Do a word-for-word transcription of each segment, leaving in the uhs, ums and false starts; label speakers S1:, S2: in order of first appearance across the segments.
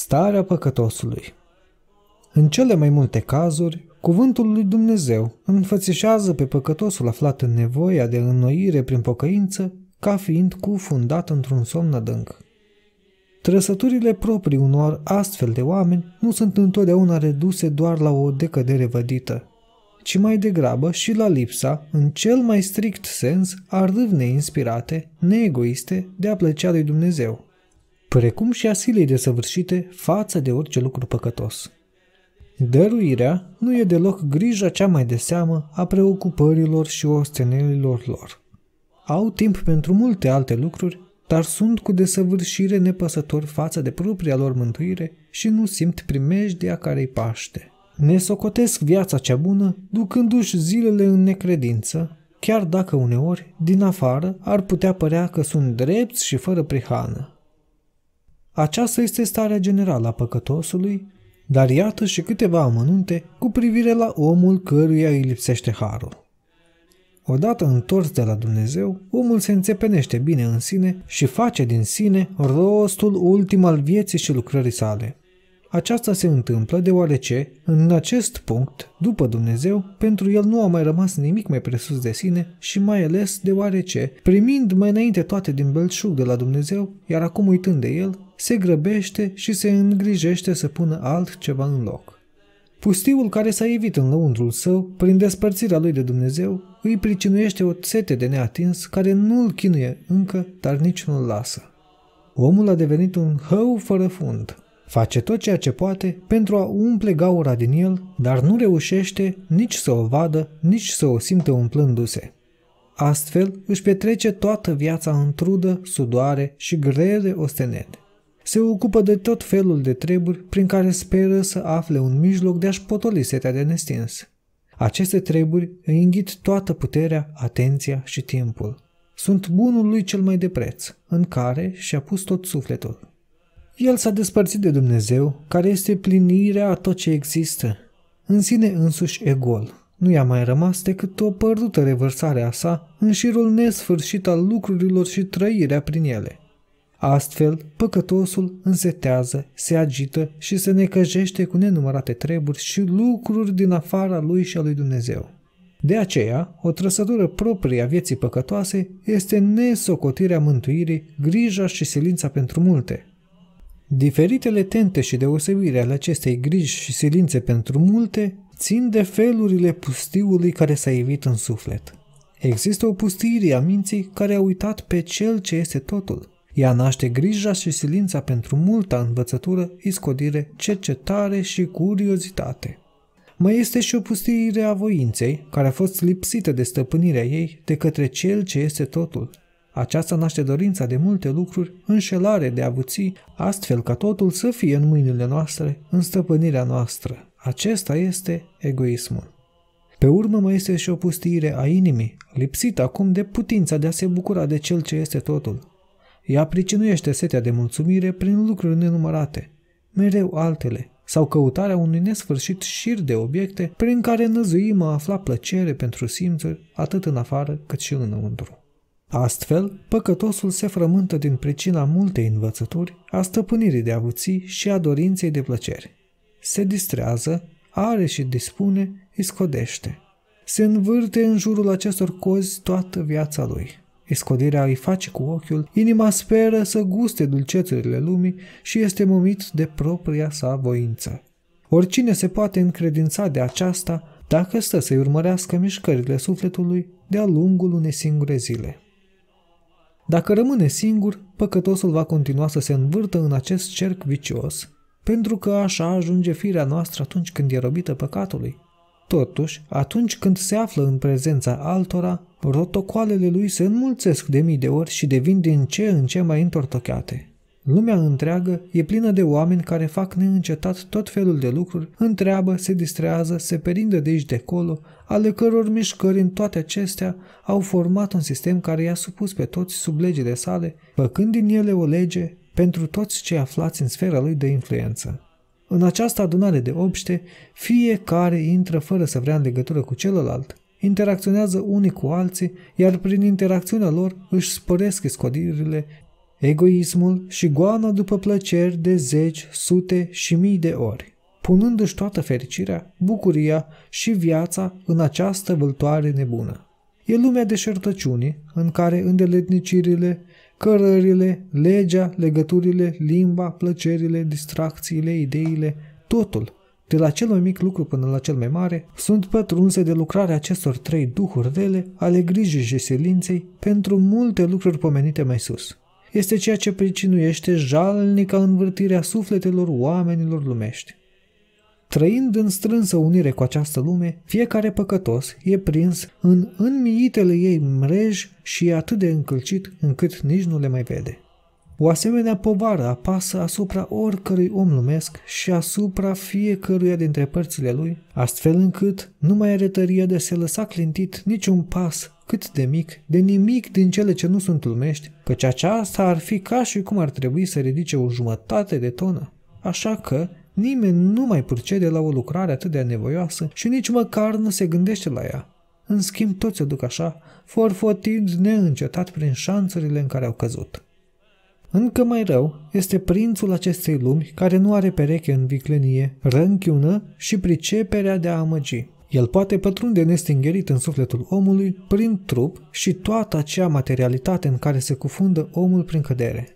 S1: Starea păcătosului. În cele mai multe cazuri, cuvântul lui Dumnezeu înfățișează pe păcătosul aflat în nevoia de înnoire prin pocăință ca fiind cufundat într-un somn adânc. Trăsăturile proprii unor astfel de oameni nu sunt întotdeauna reduse doar la o decădere vădită, ci mai degrabă și la lipsa, în cel mai strict sens, a râvnei inspirate, neegoiste, de a plăcea lui Dumnezeu, precum și a silei desăvârșite față de orice lucru păcătos. Dăruirea nu e deloc grija cea mai de seamă a preocupărilor și ostenelilor lor. Au timp pentru multe alte lucruri, dar sunt cu desăvârșire nepăsători față de propria lor mântuire și nu simt primejdia care îi paște. Ne socotesc viața cea bună, ducându-și zilele în necredință, chiar dacă uneori, din afară, ar putea părea că sunt drepți și fără prihană. Aceasta este starea generală a păcătosului, dar iată și câteva amănunte cu privire la omul căruia îi lipsește harul. Odată întors de la Dumnezeu, omul se înțepenește bine în sine și face din sine rostul ultim al vieții și lucrării sale. Aceasta se întâmplă deoarece, în acest punct, după Dumnezeu, pentru el nu a mai rămas nimic mai presus de sine și mai ales deoarece, primind mai înainte toate din belșug de la Dumnezeu, iar acum uitând de el, se grăbește și se îngrijește să pună altceva în loc. Pustiul care s-a evit în lăuntrul său, prin despărțirea lui de Dumnezeu, îi pricinuiește o sete de neatins care nu îl chinuie încă, dar nici nu îl lasă. Omul a devenit un hău fără fund. Face tot ceea ce poate pentru a umple gaura din el, dar nu reușește nici să o vadă, nici să o simtă umplându-se. Astfel își petrece toată viața în trudă, sudoare și grele osteneli. Se ocupă de tot felul de treburi prin care speră să afle un mijloc de a-și potoli setea de nestins. Aceste treburi îi înghit toată puterea, atenția și timpul. Sunt bunul lui cel mai de preț, în care și-a pus tot sufletul. El s-a despărțit de Dumnezeu, care este plinirea a tot ce există. În sine însuși e gol. Nu i-a mai rămas decât o părdută revărsare a sa în șirul nesfârșit al lucrurilor și trăirea prin ele. Astfel, păcătosul însetează, se agită și se necăjește cu nenumărate treburi și lucruri din afara lui și a lui Dumnezeu. De aceea, o trăsătură proprie a vieții păcătoase este nesocotirea mântuirii, grija și silința pentru multe. Diferitele tente și deosebire ale acestei griji și silințe pentru multe țin de felurile pustiului care s-a evit în suflet. Există o pustiire a minții care a uitat pe cel ce este totul. Ea naște grija și silința pentru multa învățătură, iscodire, cercetare și curiozitate. Mai este și o pustiire a voinței, care a fost lipsită de stăpânirea ei de către cel ce este totul. Aceasta naște dorința de multe lucruri, înșelare de avuții, astfel ca totul să fie în mâinile noastre, în stăpânirea noastră. Acesta este egoismul. Pe urmă mai este și o pustiire a inimii, lipsită acum de putința de a se bucura de cel ce este totul. Ea pricinuiește setea de mulțumire prin lucruri nenumărate, mereu altele, sau căutarea unui nesfârșit șir de obiecte prin care năzuim a afla plăcere pentru simțuri, atât în afară cât și înăuntru. Astfel, păcătosul se frământă din pricina multei învățături, a stăpânirii de avuții și a dorinței de plăceri. Se distrează, are și dispune, iscodește. Se învârte în jurul acestor cozi toată viața lui. Iscodirea îi face cu ochiul, inima speră să guste dulcețurile lumii și este momit de propria sa voință. Oricine se poate încredința de aceasta dacă stă să-i urmărească mișcările sufletului de-a lungul unei singure zile. Dacă rămâne singur, păcătosul va continua să se învârtă în acest cerc vicios, pentru că așa ajunge firea noastră atunci când e robită păcatului. Totuși, atunci când se află în prezența altora, protocoalele lui se înmulțesc de mii de ori și devin din ce în ce mai întortocheate. Lumea întreagă e plină de oameni care fac neîncetat tot felul de lucruri, întreabă, se distrează, se perindă de aici de acolo, ale căror mișcări în toate acestea au format un sistem care i-a supus pe toți sub legile sale, făcând din ele o lege pentru toți cei aflați în sfera lui de influență. În această adunare de obște, fiecare intră fără să vrea în legătură cu celălalt, interacționează unii cu alții, iar prin interacțiunea lor își sporesc iscodirile, egoismul și goana după plăceri de zeci, sute și mii de ori, punându-și toată fericirea, bucuria și viața în această vâltoare nebună. E lumea deșertăciunii, în care îndeletnicirile, cărările, legea, legăturile, limba, plăcerile, distracțiile, ideile, totul, de la cel mai mic lucru până la cel mai mare, sunt pătrunse de lucrarea acestor trei duhuri rele ale grijii și silinței pentru multe lucruri pomenite mai sus. Este ceea ce pricinuiește jalnica învârtirea sufletelor oamenilor lumești. Trăind în strânsă unire cu această lume, fiecare păcătos e prins în înmiitele ei mreji și e atât de încălcit încât nici nu le mai vede. O asemenea povară apasă asupra oricărui om lumesc și asupra fiecăruia dintre părțile lui, astfel încât nu mai are tăria de a se lăsa clintit niciun pas, cât de mic, de nimic din cele ce nu sunt lumești, căci aceasta ar fi ca și cum ar trebui să ridice o jumătate de tonă. Așa că nimeni nu mai procede la o lucrare atât de anevoioasă și nici măcar nu se gândește la ea. În schimb, toți o duc așa, forfotind neîncetat prin șanțurile în care au căzut. Încă mai rău este prințul acestei lumi care nu are pereche în viclenie, rănchiună și priceperea de a amăgi. El poate pătrunde nestingerit în sufletul omului prin trup și toată acea materialitate în care se cufundă omul prin cădere.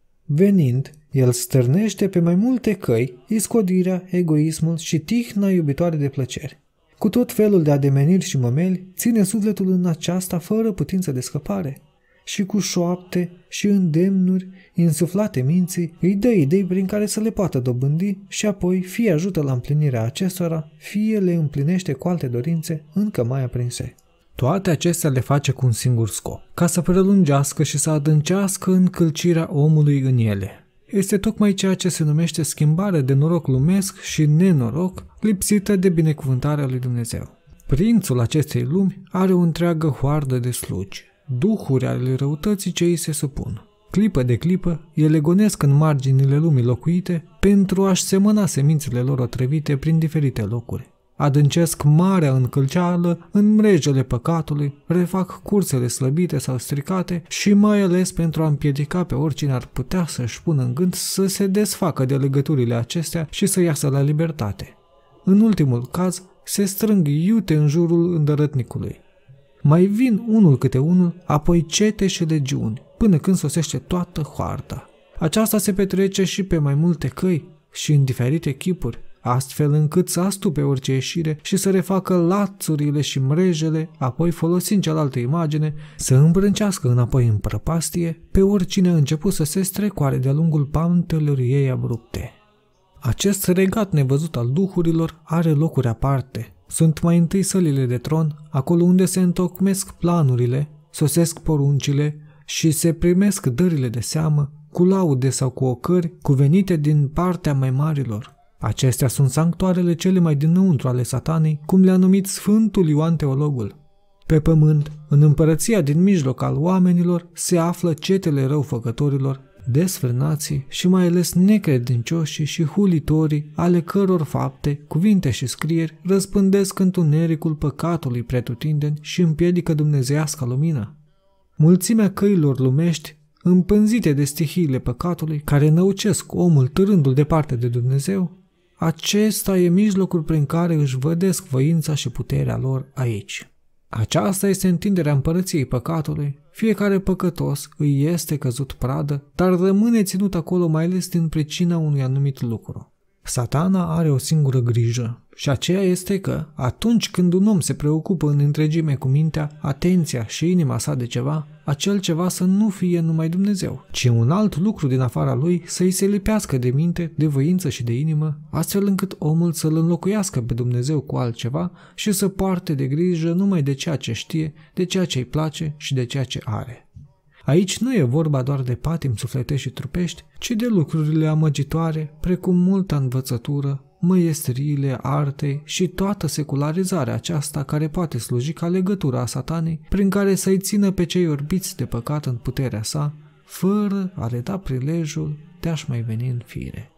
S1: Venind, el stârnește pe mai multe căi iscodirea, egoismul și tihna iubitoare de plăceri. Cu tot felul de ademeniri și mămeli, ține sufletul în aceasta fără putință de scăpare. Și cu șoapte și îndemnuri insuflate minții, îi dă idei prin care să le poată dobândi și apoi fie ajută la împlinirea acestora, fie le împlinește cu alte dorințe încă mai aprinse. Toate acestea le face cu un singur scop, ca să prelungească și să adâncească încălcirea omului în ele. Este tocmai ceea ce se numește schimbare de noroc lumesc și nenoroc, lipsită de binecuvântarea lui Dumnezeu. Prințul acestei lumi are o întreagă hoardă de slugi, duhuri ale răutății ce îi se supun. Clipă de clipă, ele gonesc în marginile lumii locuite pentru a-și semăna semințele lor otrăvite prin diferite locuri. Adâncesc marea încălceală în mrejele păcatului, refac cursele slăbite sau stricate și mai ales pentru a împiedica pe oricine ar putea să-și pună în gând să se desfacă de legăturile acestea și să iasă la libertate. În ultimul caz, se strâng iute în jurul îndărătnicului. Mai vin unul câte unul, apoi cete și legiuni, până când sosește toată hoarda. Aceasta se petrece și pe mai multe căi și în diferite chipuri, astfel încât să astupe orice ieșire și să refacă lațurile și mrejele, apoi folosind cealaltă imagine, să îmbrâncească înapoi în prăpastie pe oricine a început să se strecoare de-a lungul pantelor ei abrupte. Acest regat nevăzut al duhurilor are locuri aparte. Sunt mai întâi sălile de tron, acolo unde se întocmesc planurile, sosesc poruncile și se primesc dările de seamă, cu laude sau cu ocări cuvenite din partea mai marilor. Acestea sunt sanctuarele cele mai dinăuntru ale satanei, cum le-a numit Sfântul Ioan Teologul. Pe pământ, în împărăția din mijloc al oamenilor, se află cetele răufăcătorilor, desfrânații și mai ales necredincioșii și hulitorii, ale căror fapte, cuvinte și scrieri răspândesc întunericul păcatului pretutindeni și împiedică dumnezeiasca lumină. Mulțimea căilor lumești, împânzite de stihiile păcatului, care năucesc omul târându-l departe de Dumnezeu, acesta e mijlocul prin care își vădesc voința și puterea lor aici. Aceasta este întinderea împărăției păcatului. Fiecare păcătos îi este căzut pradă, dar rămâne ținut acolo mai ales din pricina unui anumit lucru. Satana are o singură grijă și aceea este că, atunci când un om se preocupă în întregime cu mintea, atenția și inima sa de ceva, acel ceva să nu fie numai Dumnezeu, ci un alt lucru din afara lui să-i se lipească de minte, de voință și de inimă, astfel încât omul să-L înlocuiască pe Dumnezeu cu altceva și să poarte de grijă numai de ceea ce știe, de ceea ce îi place și de ceea ce are. Aici nu e vorba doar de patimi sufletești și trupești, ci de lucrurile amăgitoare, precum multa învățătură, măiestriile artei și toată secularizarea aceasta care poate sluji ca legătura a satanei, prin care să-i țină pe cei orbiți de păcat în puterea sa, fără a le da prilejul de a-și mai veni în fire.